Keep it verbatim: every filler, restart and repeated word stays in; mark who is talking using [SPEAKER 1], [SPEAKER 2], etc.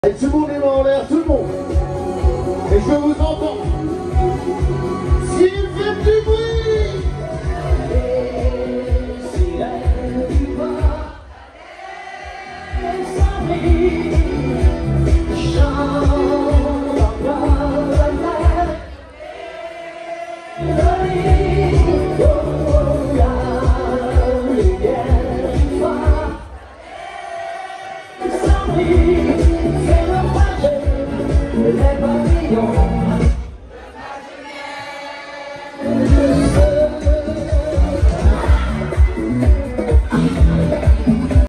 [SPEAKER 1] Avec tout le monde les mains en l'air, tout le monde. Et je vous entends. S'il fait du bruit. Et si elle du bas, elle s'ennuie. Chante en plein la mer. La nuit, oh, la lumière du phare. Elle s'ennuie. Les papillons